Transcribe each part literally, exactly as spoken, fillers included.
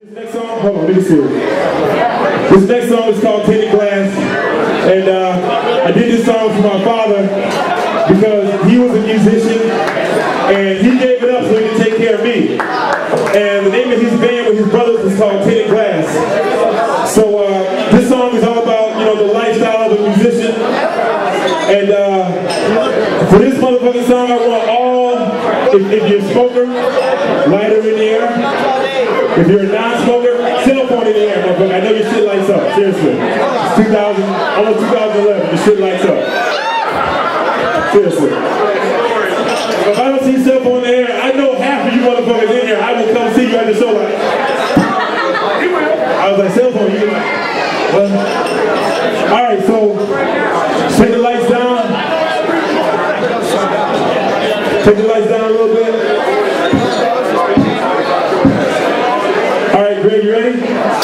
This next song, hold on, let me see. This next song is called Tinted, and uh, I did this song for my father because he was a musician and he gave it up so he could take care of me. And the name of his band with his brothers is called Tinted. So uh, this song is all about, you know, the lifestyle of a musician. And uh, for this motherfucking song, I want all, if, if you're a smoker, lighter in the air. If you're a non-smoker, cell phone in the air, motherfucker. I know your shit lights up, seriously. It's two thousand, almost two thousand eleven, your shit lights up. Seriously. If I don't see cell phone in the air, I know half of you motherfuckers in here, I will come see you at the show like, I was like, cell phone, you can like, well, alright, so, take the lights down. Take the lights down a little bit. Alright, Greg, you ready? Yeah.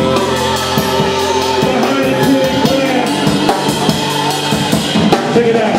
Check it out.